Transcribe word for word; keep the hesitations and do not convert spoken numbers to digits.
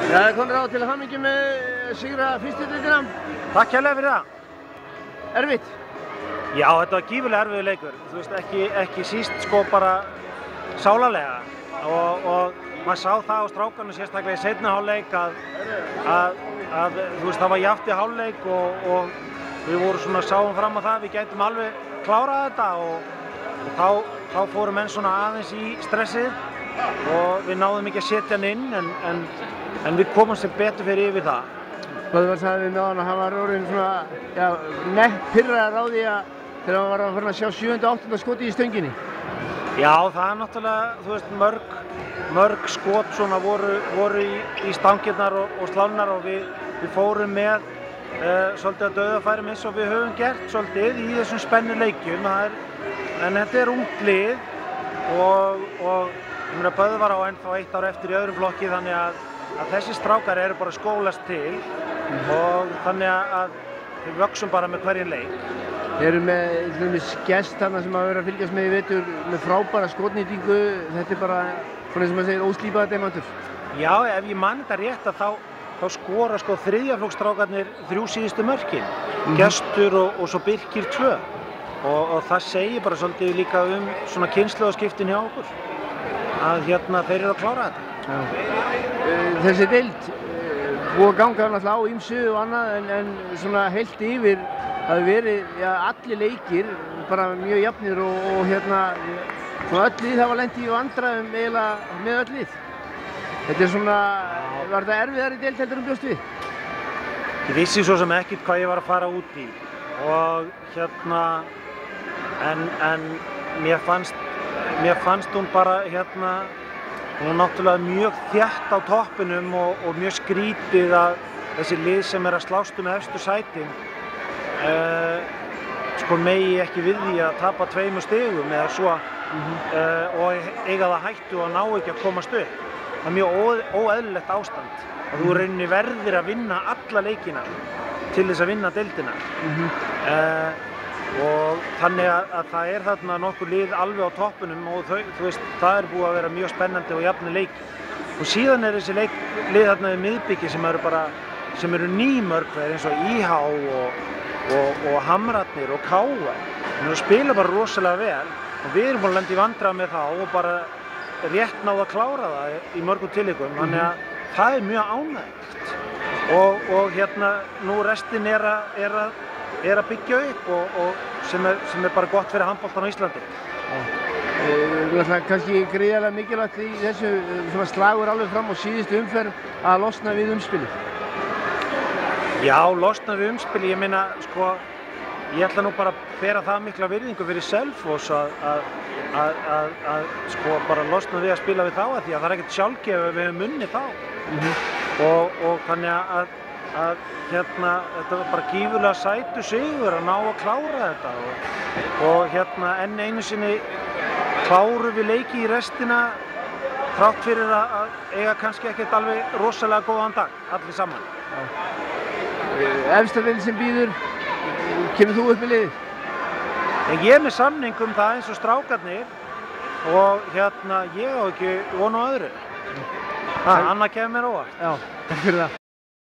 Já, það komið á til hamingju með sigra fyrstu deildina. Takk hérlega fyrir það. Erfitt? Já, þetta var gífurlega erfiður leikur. Þú veist, ekki, ekki síst sko bara sálarlega. Og, og maður sá það á strákarnir sérstaklega í seinni hálfleik að, að, að þú veist, það var jafnt í hálfleik og, og við vorum svona sáum fram á það, við gætum alveg klárað þetta og, og þá, þá fóru menn svona aðeins í stressið og við náðum ekki að setja hann inn en, en, en við komum sem betur fyrir yfir það. Böðvar sagði við með hann að hann var orðinn svona, já, nett pirraður á því að þegar hann var að fara að sjá sjöunda og áttunda skoti í stönginni. Já, það er náttúrulega, þú veist, mörg, mörg skot svona voru, voru í, í stangirnar og, og slánar og við, við fórum með uh, svolítið að dauðafærum eins og við höfum gert svolítið í þessum spennu leikjum. Það er, en þetta er ungt lið og, og ég meina Böðvar á ennþá eitt ár eftir í öðrum flokki þannig að, að þessi strákar eru bara að skólast til mm. og þannig að við vöxum bara með hverjum leik. Við erum með gest þarna sem að vera að fylgjast með í vetur með frábæra skotnýtingu. Þetta er bara, svona sem að segja, óslípaða demantur. Já, ef ég man þetta rétt að þá, þá skora sko þriðjaflokksstrákarnir þrjú síðustu mörkin. Mm. Gestur og, og svo Birkir tvö. Og, og það segir bara svolítið líka um svona kynslóðaskiptin hjá okkur. Að hérna þeir eru að klára þetta. Já. Þessi deild búið að ganga náttúrulega á ýmsu og annað en, en svona heilt yfir það hefur verið, já, allir leikir bara mjög jafnir og, og hérna svona öll lið hafa lent í vandræðum eiginlega með öll lið. Þetta er svona, var þetta erfiðari deild heldur um bjóst við? Ég vissi svo sem ekkert hvað ég var að fara út í og hérna en, en mér fannst mér fannst hún bara hérna hún er náttúrulega mjög þétt á toppinum og, og mjög skrítið að þessi lið sem er að slást um efstu sætin uh, sko megi ekki við því að tapa tveimur stigum eða svo mm-hmm. uh, og eiga það hættu og ná ekki að komast upp. Það er mjög óeðlilegt ástand og þú reynir verðir að vinna alla leikina til þess að vinna deildina. Mm-hmm. uh, og þannig að, að það er þarna nokkur lið alveg á toppinum og þau, þú veist, það er búið að vera mjög spennandi og jafnir leik. Og síðan er þessi leik, lið þarna í miðbyggi sem eru bara, sem eru nýmörkveðir eins og I H og, og, og Hamrarnir og K R. Þeir spila bara rosalega vel og við erum búin að lenda í vandræðum með það og bara rétt náðu að klára það í mörgum tilvikum. Mm-hmm. Þannig að það er mjög ánægjulegt. Og, og hérna, nú restin er að, er að er að byggja upp og, og sem, er, sem er bara gott fyrir handboltan á Íslandi. Það er kannski gríðarlega mikilvægt í þessu sem að slagur alveg fram á síðustu umferð að losna við umspilið. Já, losna við umspilið, ég meina sko, ég ætla nú bara að bera það mikla virðingu fyrir Selfoss að, að, að, að, að sko bara losna við að spila við þá að því að það er ekkert sjálfgefið að við hefum unnið þá. Mm-hmm. og, og þannig að að hérna, þetta var bara gífurlega sætur sigur að ná að klára þetta og, og hérna enn einu sinni klárum við leiki í restina þrátt fyrir að, að eiga kannski ekkert alveg rosalega góðan dag, allir saman. Efsta deild sem býður, kemur þú upp með liðið? En ég er með samning um það eins og strákarnir og hérna ég á ekki von á öðru. Það, annað kemur mér óvart. Já, takk fyrir það.